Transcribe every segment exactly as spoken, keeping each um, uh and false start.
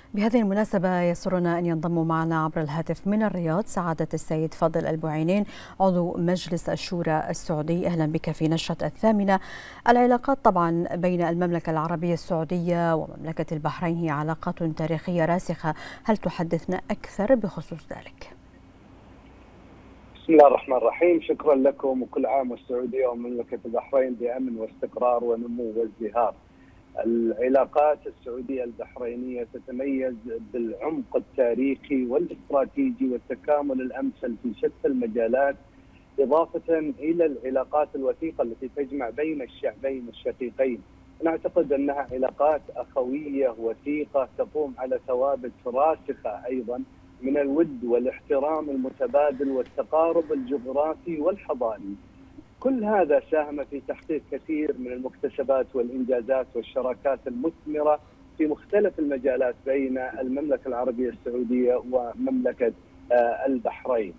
بهذه المناسبة يسرنا أن ينضم معنا عبر الهاتف من الرياض سعادة السيد فاضل البوعينين عضو مجلس الشورى السعودي. أهلا بك في نشرة الثامنة. العلاقات طبعا بين المملكة العربية السعودية ومملكة البحرين هي علاقات تاريخية راسخة، هل تحدثنا أكثر بخصوص ذلك؟ بسم الله الرحمن الرحيم، شكرا لكم وكل عام والسعودية ومملكة البحرين بأمن واستقرار ونمو وازدهار. العلاقات السعودية البحرينية تتميز بالعمق التاريخي والاستراتيجي والتكامل الأمثل في شتى المجالات، إضافة إلى العلاقات الوثيقة التي تجمع بين الشعبين الشقيقين. أنا أعتقد أنها علاقات أخوية وثيقة تقوم على ثوابت راسخة أيضا من الود والاحترام المتبادل والتقارب الجغرافي والحضاري. كل هذا ساهم في تحقيق كثير من المكتسبات والإنجازات والشراكات المثمرة في مختلف المجالات بين المملكة العربية السعودية ومملكة البحرين.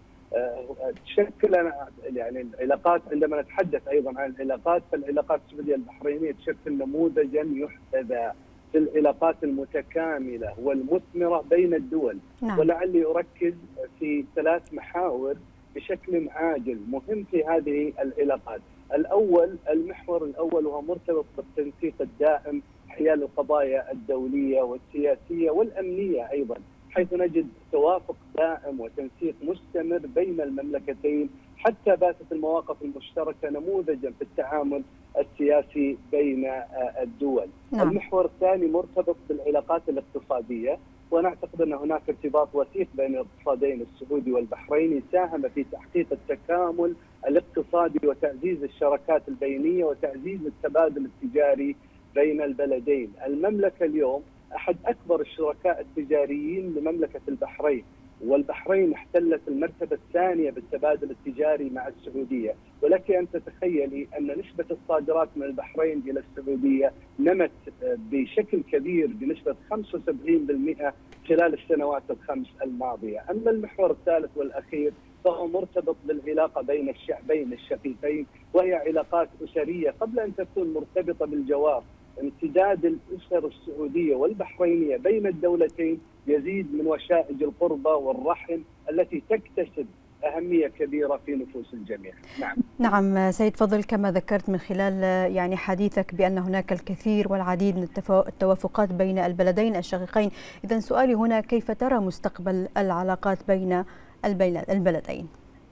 تشكل يعني العلاقات، عندما نتحدث أيضا عن العلاقات فالعلاقات السعودية البحرينية تشكل نموذجا يحتذى في العلاقات المتكاملة والمثمرة بين الدول. نعم. ولعلي أركز في ثلاث محاور بشكل عاجل مهم في هذه العلاقات. الأول، المحور الأول وهو مرتبط بالتنسيق الدائم حيال القضايا الدولية والسياسية والأمنية أيضا، حيث نجد توافق دائم وتنسيق مستمر بين المملكتين، حتى باتت المواقف المشتركة نموذجا في التعامل السياسي بين الدول. نعم. المحور الثاني مرتبط بالعلاقات الاقتصادية، وأنا أعتقد أن هناك ارتباط وثيق بين الاقتصادين السعودي والبحريني ساهم في تحقيق التكامل الاقتصادي وتعزيز الشراكات البينية وتعزيز التبادل التجاري بين البلدين. المملكة اليوم أحد أكبر الشركاء التجاريين لمملكة البحرين، والبحرين احتلت المرتبة الثانية بالتبادل التجاري مع السعودية، ولك أن تتخيلي أن نسبة الصادرات من البحرين إلى السعودية نمت بشكل كبير بنسبة خمسة وسبعين بالمئة خلال السنوات الخمس الماضية. أما المحور الثالث والأخير فهو مرتبط بالعلاقة بين الشعبين الشقيقين، وهي علاقات أسرية قبل أن تكون مرتبطة بالجوار. امتداد الأسر السعودية والبحرينية بين الدولتين يزيد من وشائج القربة والرحم التي تكتسب أهمية كبيرة في نفوس الجميع. نعم. نعم سيد فضل، كما ذكرت من خلال يعني حديثك بأن هناك الكثير والعديد من التوافقات بين البلدين الشقيقين، إذن سؤالي هنا كيف ترى مستقبل العلاقات بين البلدين؟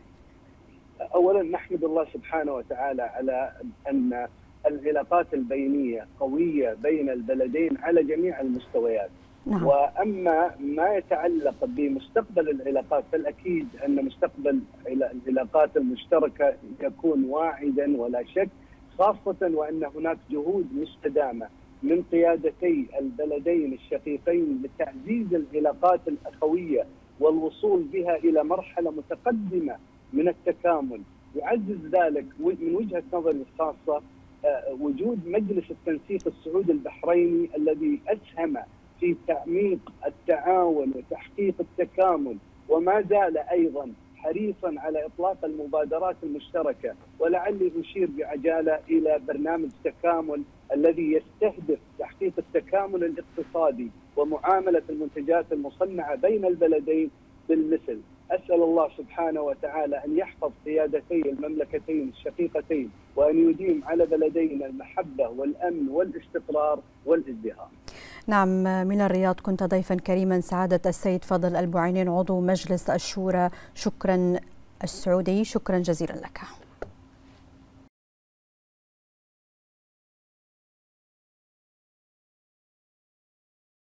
أولا نحمد الله سبحانه وتعالى على أن العلاقات البينية قوية بين البلدين على جميع المستويات. نعم. وأما ما يتعلق بمستقبل العلاقات فالأكيد أن مستقبل العلاقات المشتركة يكون واعدا ولا شك، خاصة وأن هناك جهود مستدامة من قيادتي البلدين الشقيقين لتعزيز العلاقات الأخوية والوصول بها إلى مرحلة متقدمة من التكامل. يعزز ذلك من وجهة نظري الخاصة وجود مجلس التنسيق السعودي البحريني الذي أسهم في تعميق التعاون وتحقيق التكامل، وما زال أيضا حريصا على إطلاق المبادرات المشتركة. ولعلي أشير بعجالة إلى برنامج تكامل الذي يستهدف تحقيق التكامل الاقتصادي ومعاملة المنتجات المصنعة بين البلدين بالمثل. أسأل الله سبحانه وتعالى أن يحفظ قيادتي المملكتين الشقيقتين وأن يديم على بلدينا المحبة والأمن والاستقرار والازدهار. نعم، من الرياض كنت ضيفا كريما سعادة السيد فاضل البوعينين عضو مجلس الشورى شكرا السعودي، شكرا جزيلا لك.